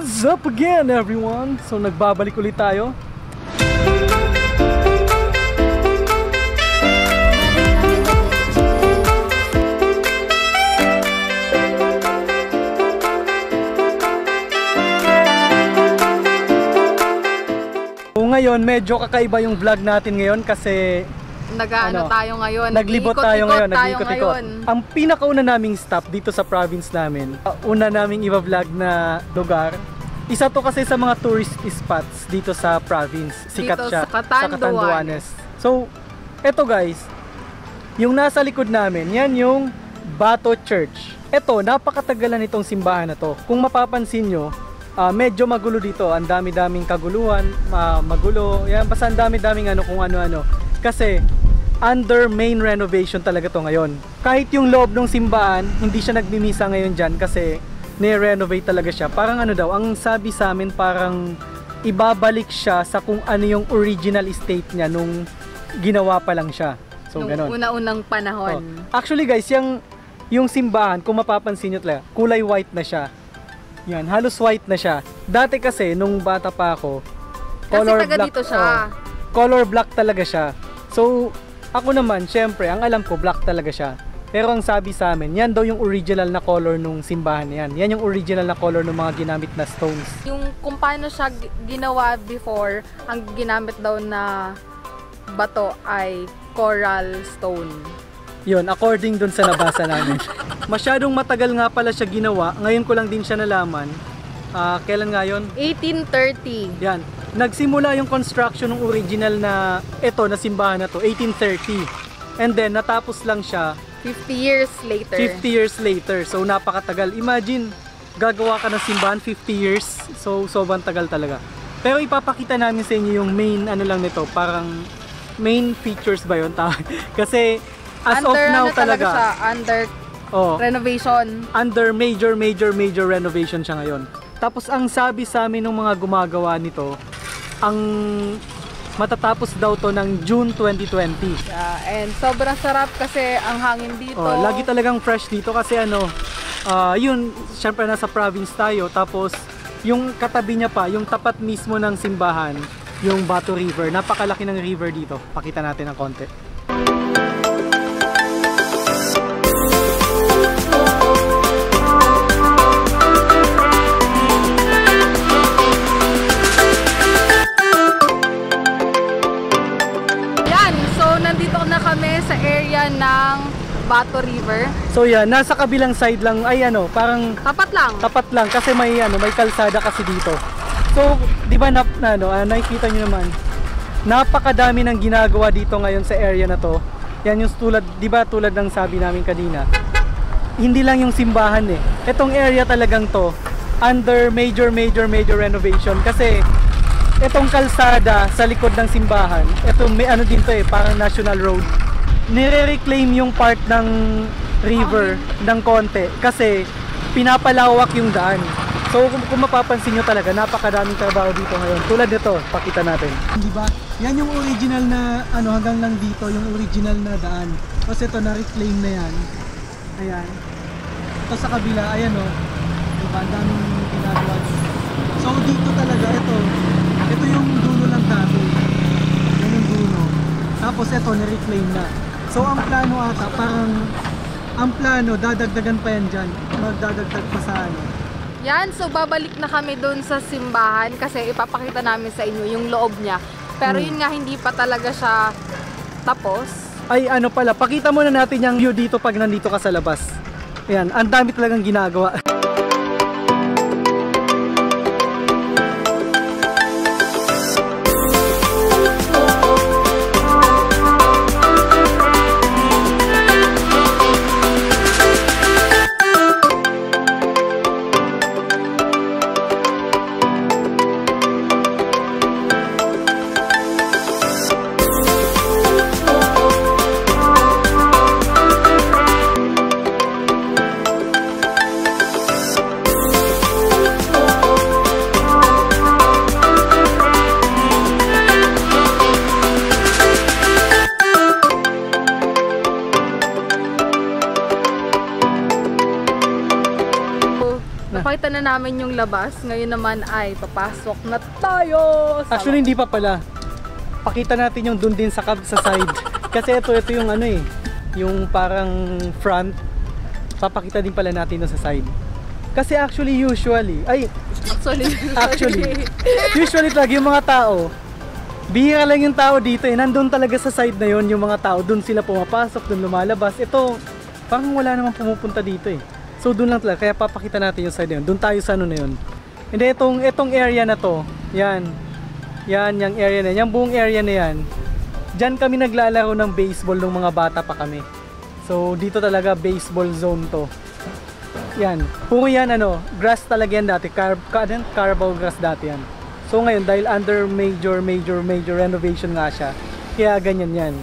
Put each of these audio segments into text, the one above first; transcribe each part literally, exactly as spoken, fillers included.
What's up again everyone? So nagbabalik ulit tayo. So ngayon medyo kakaiba yung vlog natin ngayon kasi Nag-ano ano, tayo ngayon? Naglibot tayo ngayon, nag-ikot-ikot. ngayon. Ang pinakauna naming stop dito sa province namin, uh, una naming i-vlog na lugar. Isa to kasi sa mga tourist spots dito sa province. Sikat Dito siya sa Catanduanes. So, eto guys, yung nasa likod namin, yan yung Bato Church. Eto, napakatagalan itong simbahan na to. Kung mapapansin nyo, uh, medyo magulo dito. Ang dami-daming kaguluhan, uh, magulo. Yan, basta ang dami-daming ano kung ano-ano. Kasi under main renovation talaga to ngayon. Kahit yung loob ng simbahan, hindi siya nagmimisa ngayon dyan kasi ni-renovate talaga siya. Parang ano daw, ang sabi sa amin parang ibabalik siya sa kung ano yung original state niya nung ginawa pa lang siya. So Nung ganon. una-unang panahon. Oh. Actually guys, yung, yung simbahan, kung mapapansin nyo talaga, kulay white na siya. Yan, halos white na siya. Dati kasi, nung bata pa ako, color Kasi taga black, dito siya. oh, color black talaga siya. So, ako naman, syempre, ang alam ko, black talaga siya. Pero ang sabi sa amin, yan daw yung original na color nung simbahan na yan. Yan yung original na color ng mga ginamit na stones. Yung kung paano siya ginawa before, ang ginamit daw na bato ay coral stone. Yun, according dun sa nabasa namin. Masyadong matagal nga pala siya ginawa. Ngayon ko lang din siya nalaman. Uh, kailan nga yun? eighteen thirty. Yan. Nagsimula yung construction ng original na ito na simbahan na to, eighteen thirty. And then natapos lang siya fifty years later. fifty years later. So napakatagal. Imagine, gagawa ka ng simbahan fifty years. So sobrang tagal talaga. Pero ipapakita namin sa inyo yung main ano lang nito, parang main features ba yun? Kasi as under, of now ano talaga, siya, under oh, renovation. Under major major major renovation siya ngayon. Tapos ang sabi sa amin ng mga gumagawa nito, ang matatapos daw to ng June twenty twenty. Yeah, and sobrang sarap kasi ang hangin dito. Oh, lagi talagang fresh dito kasi ano, uh, yun, syempre nasa province tayo. Tapos yung katabi niya pa, yung tapat mismo ng simbahan, yung Bato River. Napakalaki ng river dito. Pakita natin ng konti. Sa area ng Bato River. So yeah, nasa kabilang side lang ay ano, parang tapat lang. Tapat lang kasi may ano, may kalsada kasi dito. So, 'di ba na, na ano, uh, nakikita niyo naman. Napakadami ng ginagawa dito ngayon sa area na 'to. Yan yung tulad, 'di ba, tulad ng sabi namin kanina. Hindi lang yung simbahan eh. Etong area talagang 'to under major major major renovation kasi etong kalsada sa likod ng simbahan, ito may ano din 'to eh, parang national road. Nire-reclaim yung part ng river ng konti kasi pinapalawak yung daan. So kung, kung mapapansin nyo talaga, napakadaming trabaho dito ngayon. Tulad nito, pakita natin. Diba? Yan yung original na ano, hanggang lang dito, yung original na daan. Kasi ito na-reclaim na yan. Ayan. Ito sa kabila, ayan o. Diba? Ang daming ginagawa. So dito talaga, ito. Ito yung dulo lang dati. Yan yung dulo. Tapos ito, na-reclaim na. So ang plano ata, parang ang plano, dadagdagan pa yan dyan. Magdadagdag pa sa ano. Yan, so babalik na kami doon sa simbahan kasi ipapakita namin sa inyo yung loob niya. Pero hmm. yun nga, hindi pa talaga siya tapos. Ay ano pala, pakita muna natin yung view dito pag nandito ka sa labas. Ayan, ang dami talagang ginagawa. namin yung labas. Ngayon naman ay papasok na tayo. Sa Actually, hindi pa pala. Pakita natin yung dun din sa cab sa side. Kasi ito, ito yung ano eh. Yung parang front. Papakita din pala natin dun sa side. Kasi actually, usually, ay, actually, actually, usually talaga yung mga tao, bihira lang yung tao dito eh. Nandun talaga sa side na yon yung mga tao. Dun sila pumapasok, dun lumalabas. Ito, parang wala namang pumupunta dito eh. So dun lang talaga, kaya papakita natin yung side na yun. Dun tayo sa ano na yun. Hindi, itong, itong area na to, yan. Yan, yung area na yan. Yung buong area na yan. Diyan kami naglalaro ng baseball nung mga bata pa kami. So dito talaga baseball zone to. Yan. Puro yan ano, grass talaga yan dati. Car, car, Carabao grass dati yan. So ngayon dahil under major, major, major renovation nga siya. Kaya ganyan yan.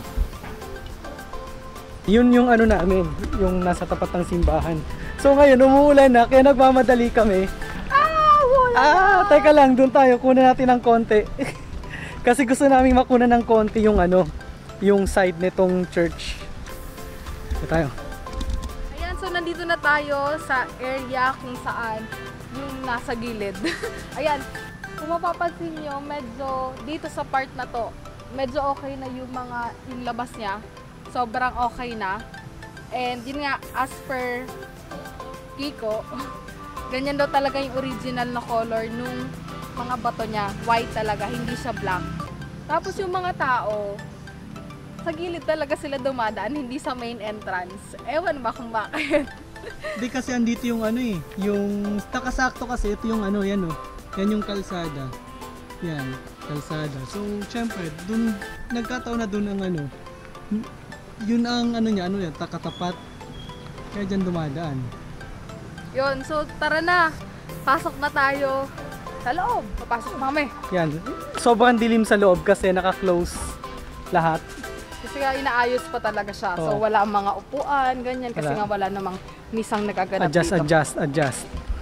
Yun yung ano namin, yung nasa tapat ng simbahan. So ngayon umuulan na, kaya nagmamadali kami. Ah, wala. Ah, teka lang, doon tayo, kunan natin ng konti. Kasi gusto namin makuna ng konti yung ano, yung side nitong church. Ito tayo. Ayan, so nandito na tayo sa area kung saan yung nasa gilid. Ayan, kung mapapansin nyo, medyo dito sa part na to, medyo okay na yung mga yung labas niya. Sobrang okay na. And yun nga, as per Kiko, ganyan daw talaga yung original na color nung mga bato niya. White talaga, hindi siya black. Tapos yung mga tao, sa gilid talaga sila dumadaan, hindi sa main entrance. Ewan ba kung bakit. Hindi kasi andito yung ano eh, yung takasakto kasi ito yung ano, yan oh. Yan yung kalsada. Yan, kalsada. So, syempre, dun nagkataon na dun ang ano, yun ang ano niya, ano yan, takatapat. Kaya dyan dumadaan. Yun, so tara na. Pasok na tayo sa loob. Papasok na kami. Yan, sobrang dilim sa loob kasi naka-close lahat. Kasi nga inaayos pa talaga siya. So Oo. wala ang mga upuan, ganyan. Kasi Wala. nga wala namang misang nagaganap Adjust, dito. adjust, adjust.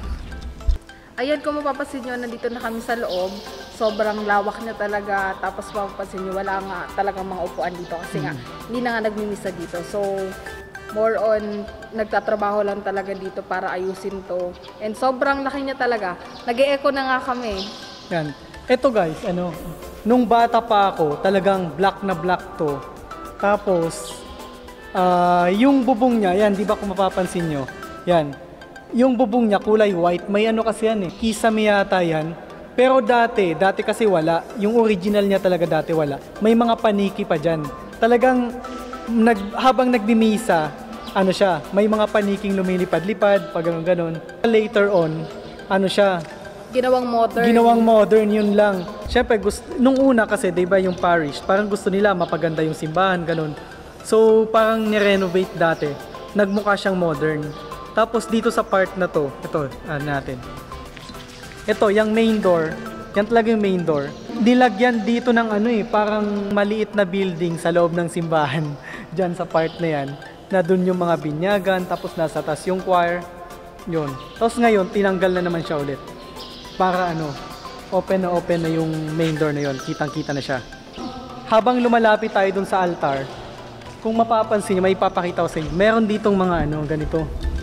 Ayan, kung mapapansin nyo, nandito na kami sa loob. Sobrang lawak niya talaga. Tapos mapapansin nyo, wala nga talagang mga upuan dito. Kasi nga, hindi na nga nagmimisa dito. So, more on, nagtatrabaho lang talaga dito para ayusin to. And sobrang laki niya talaga. Nag-e-echo na nga kami. Yan. Ito guys, ano, nung bata pa ako, talagang black na black to. Tapos, ah, yung bubong niya, yan, di ba kung mapapansin nyo? Yan. Yung bubong niya kulay white. May ano kasi yan eh, kisame yata yan. Pero dati, dati kasi wala. Yung original niya talaga dati wala. May mga paniki pa dyan. Talagang, nag, habang nagmimisa, ano siya, may mga paniking lumilipad-lipad, pag ganun-ganon. Later on, ano siya, Ginawang modern. ginawang modern, yun lang. Siyempre, gusto, nung una kasi, di ba yung parish, parang gusto nila mapaganda yung simbahan, ganun. So, parang nirenovate dati. Nagmukha siyang modern. Tapos dito sa part na to, ito, ano natin. Ito, yung main door, yan talaga yung main door. Nilagyan dito ng ano eh, parang maliit na building sa loob ng simbahan. Diyan sa part na yan, na dun yung mga binyagan, tapos nasa taas yung choir. Yun. Tapos ngayon, tinanggal na naman siya ulit. Para ano, open na open na yung main door na yun. Kitang-kita na siya. Habang lumalapit tayo dun sa altar, kung mapapansin niyo, may ipapakita ko sa inyo. Meron ditong mga ano, ganito.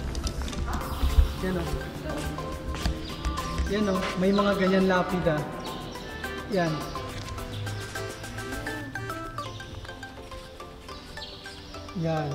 Yan o. Yan o, may mga ganyan lapida. Yan. Yan.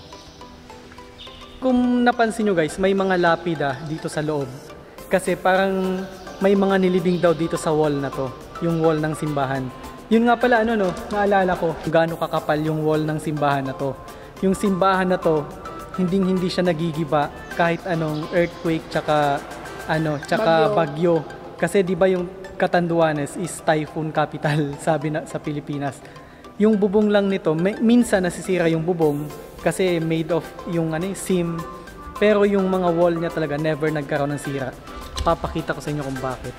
Kung napansin nyo guys, may mga lapida dito sa loob. Kasi parang may mga nilibing daw dito sa wall na to. Yung wall ng simbahan. Yun nga pala ano no, naalala ko kung gaano kakapal yung wall ng simbahan na to. Yung simbahan na to, hindi hindi siya nagigiba kahit anong earthquake tsaka ano, tsaka bagyo. Bagyo. Kasi 'di ba yung Catanduanes is typhoon capital sabi na sa Pilipinas. Yung bubong lang nito, may, minsan nasisira yung bubong kasi made of yung ano, sim. Pero yung mga wall niya talaga never nagkaroon ng sira. Papakita ko sa inyo kung bakit.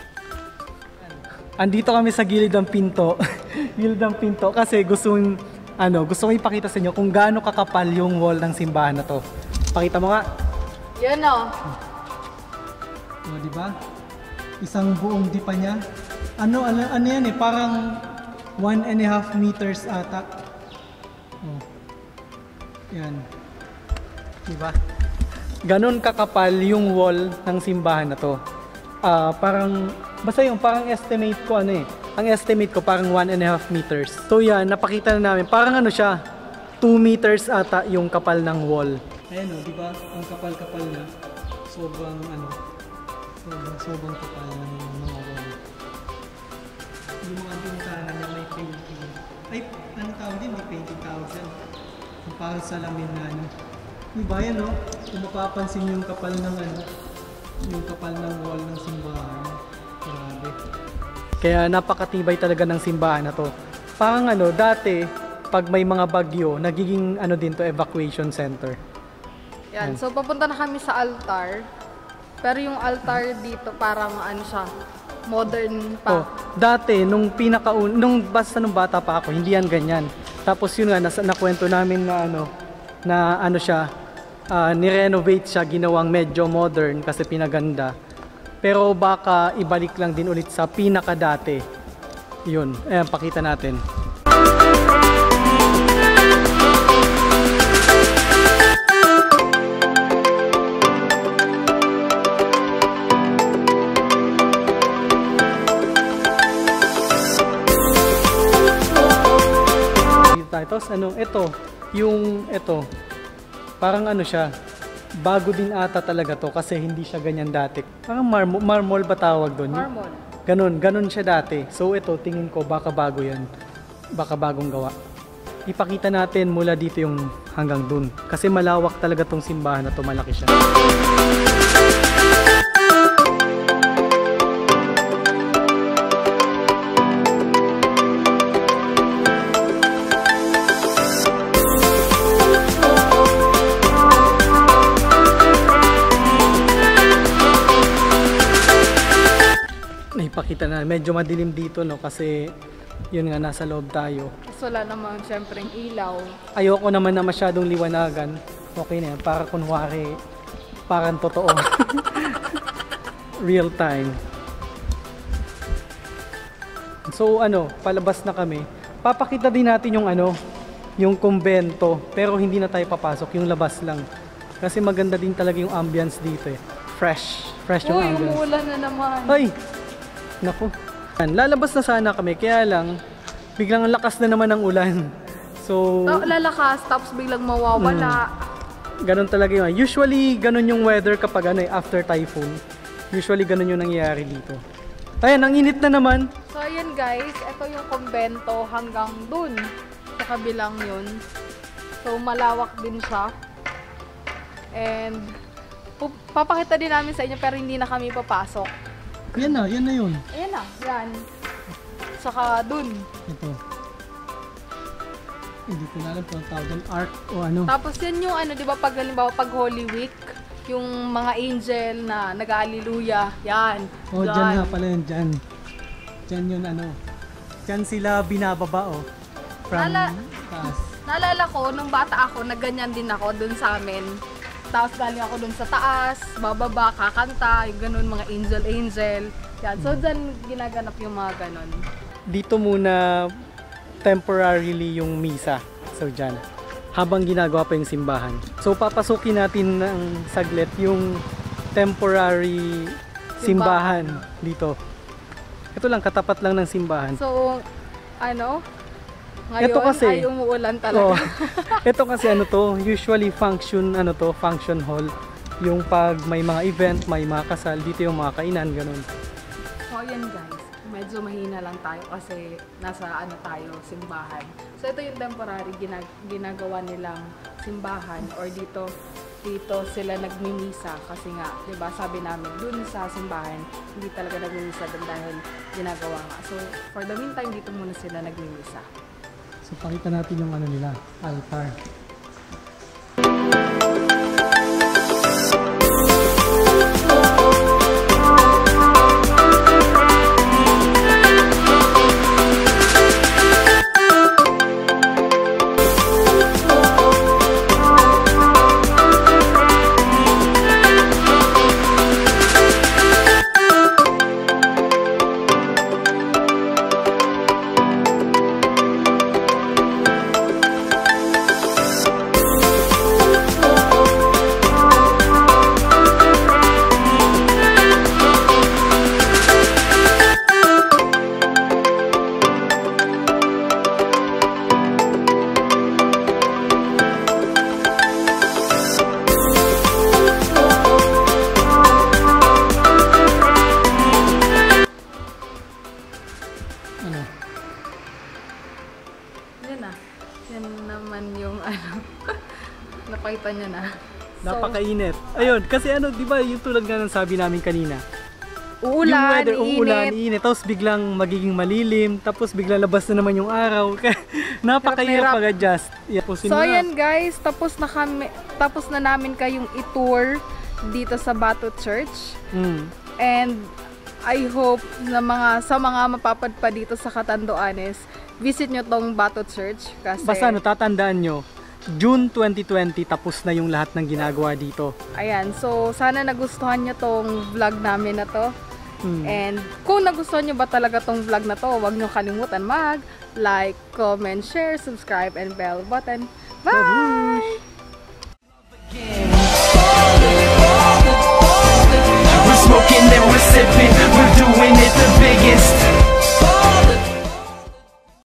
Andito kami sa gilid ng pinto. Gilid ng pinto kasi gusto ano, gusto ko ipakita sa inyo kung gaano kakapal yung wall ng simbahan na to. Pakita mo nga. Yun o. O, di ba? Isang buong dipa niya. Ano, ano, ano yan eh, parang one and a half meters ata. O. Yan. Di ba? ganon kakapal yung wall ng simbahan na to. Ah, parang, basta yung parang estimate ko ano eh. Ang estimate ko parang one and a half meters. So yan, napakita na namin. Parang ano siya, two meters ata yung kapal ng wall. Ayan o, di ba? Ang kapal-kapal na. Sobrang ano, sobrang, sobrang kapal ng mga wall. Yung mga bintana niya may painting. Ay, ano tawag din? May painting thousand. Yung parang salamin na ano. Di ba yan o? Kung mapapansin yung kapal ng ano, yung kapal ng wall ng simbahan. Grabe. Kaya napakatibay talaga ng simbahan na to. Parang ano, dati, pag may mga bagyo, nagiging ano din to, evacuation center. Yan, so papunta na kami sa altar. Pero yung altar dito parang ano siya, modern pa. Oh, dati, nung pinaka nung basta nung bata pa ako, hindi yan ganyan. Tapos yun nga, nasa, nakwento namin na ano, na ano siya, uh, nirenovate siya, ginawang medyo modern kasi pinaganda. Pero baka ibalik lang din ulit sa pinaka-dati. Yun, ayan, pakita natin. Tapos ano, ito, yung ito, parang ano siya, bago din ata talaga to kasi hindi siya ganyan dati. Parang marmol, marmol ba tawag doon? Marmol. Ganon, ganon siya dati. So ito, tingin ko baka bago yan. Baka bagong gawa. Ipakita natin mula dito yung hanggang dun. Kasi malawak talaga tong simbahan na to, malaki siya. Ipakita na, medyo madilim dito no kasi yun nga nasa loob tayo. Tapos wala naman syempre ilaw. Ayoko naman na masyadong liwanagan. Okay na yan, para kunwari parang totoo. Real time. So ano, palabas na kami. Papakita din natin yung ano, yung kumbento, pero hindi na tayo papasok, yung labas lang. Kasi maganda din talaga yung ambience dito eh. Fresh, fresh yung Uy, ambience. umuulan na naman. Ay! Naku. Lalabas na sana kami, kaya lang biglang ang lakas na naman ng ulan. So, Ta- lalakas, tapos biglang mawawala. Mm, ganun talaga yun. Usually, ganun yung weather kapag ano, eh, after typhoon. Usually, ganun yung nangyayari dito. Ayan, ang init na naman. So ayan guys, ito yung kumbento hanggang dun. Sa kabilang yun. So malawak din siya. And pup- papakita din namin sa inyo pero hindi na kami papasok. Yan na, yan na yun. Ayan na, yan. Saka dun. Ito. Hindi ko na alam kung tawag doon, arc o ano. Tapos yan yung ano, di ba pag halimbawa pag Holy Week, yung mga angel na nag-aaliluya, yan. Oh, dyan nga pala yun, dyan. Dyan yun ano. Dyan sila binababa oh. From Nala- taas. Naalala ko, nung bata ako, nagganyan din ako dun sa amin. Tapos galing ako dun sa taas, bababa, kakanta, yung ganun, mga angel-angel. Yan. So, dyan ginaganap yung mga ganun. Dito muna temporarily yung misa. So, dyan. Habang ginagawa pa yung simbahan. So, papasukin natin ng saglit yung temporary simbahan, dito. Ito lang, katapat lang ng simbahan. So, ano? Ngayon Ito kasi, ay umuulan talaga. Oh, ito kasi ano to, usually function ano to, function hall. Yung pag may mga event, may mga kasal, dito yung mga kainan, ganun. So, ayan guys. Medyo mahina lang tayo kasi nasa ano tayo, simbahan. So, ito yung temporary ginag ginagawa nilang simbahan or dito dito sila nagmimisa kasi nga, 'di ba? Sabi namin dun sa simbahan, hindi talaga nagmimisa dun dahil ginagawa nga. So, for the meantime, dito muna sila nagmimisa. So, pakita natin yung ano nila, altar. kita nyo na. So, Napakainit. Ayun, kasi ano, di ba yung tulad nga ng sabi namin kanina. uulan, yung weather, uulan, init. init, tapos biglang magiging malilim, tapos biglang labas na naman yung araw. Napakahirap Hirap. pag-adjust. Yeah, pusin So mo na. ayan guys, tapos na kami, tapos na namin kayong i-tour dito sa Bato Church. Mm. And I hope na mga sa mga mapapadpa dito sa Catanduanes, visit nyo tong Bato Church kasi Basta ano, tatandaan nyo, June twenty twenty tapos na yung lahat ng ginagawa dito. ayan, so sana nagustuhan nyo tong vlog namin na to. Mm. And kung nagustuhan nyo ba talaga tong vlog na to, huwag nyo kalimutan mag like, comment, share, subscribe, and bell button. Bye!